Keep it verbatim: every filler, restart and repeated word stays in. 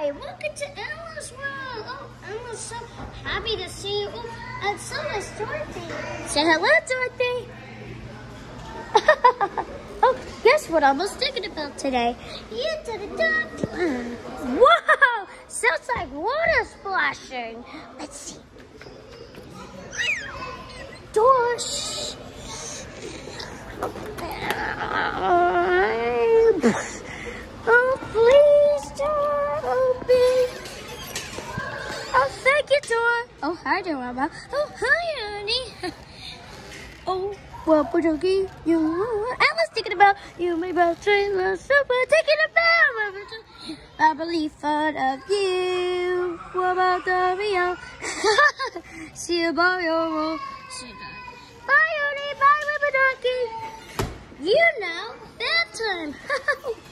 Hi, welcome to Elmo's world. Oh, Elmo's so happy to see you. Oh, and so is Dorothy. Say hello, Dorothy. Oh, guess what I was thinking about today? You did it, Dorothy. Wow, sounds like water splashing. Let's see. Doors. Oh, please, door open. Oh, thank you, door. Oh, hi, door. Oh, hi, Ernie. Oh, well, Pudgy, you. I was thinking about you, my best trailer, super taking a bow. I believe fun of you. What about the real? See you, bye, your Bye, Ernie. Bye, Rubber Donkey. You know, bedtime.